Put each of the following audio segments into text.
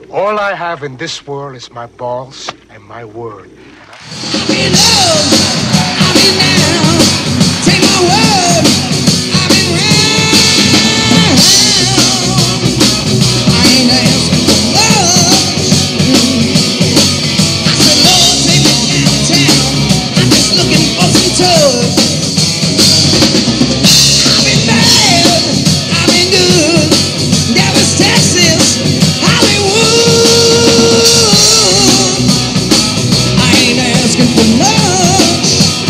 All I have in this world is my balls and my word. I've been low, I've been down. Take my word, I've been round. I ain't asking for much. I said, Lord, take me downtown. I'm just looking for some touch. I've been bad, I've been good. Dallas, Texas, Hollywood. I ain't asking for much.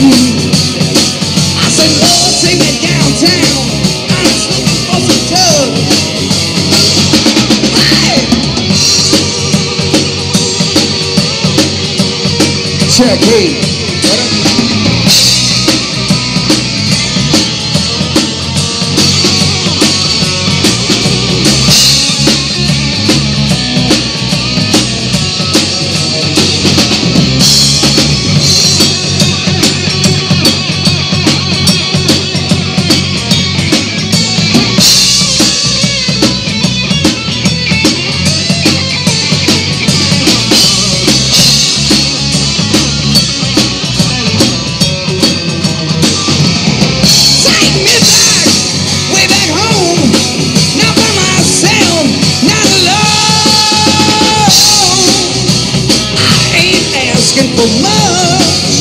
I said, Lord, take me downtown. I'm just looking for some touch. Hey! Check, hey. Take me back, way back home. Not by myself, not alone. I ain't asking for much.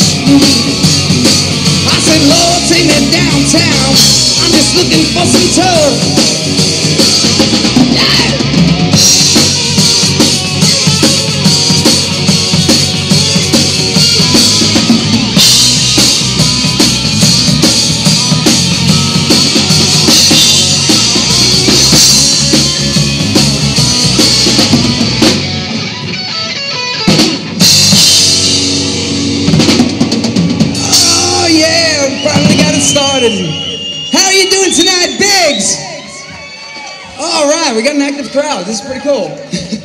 I said, Lord, take me downtown. I'm just looking for some touch. Yeah. Oh yeah, finally got it started. How are you doing tonight, Biggs? All right, we got an active crowd. This is pretty cool.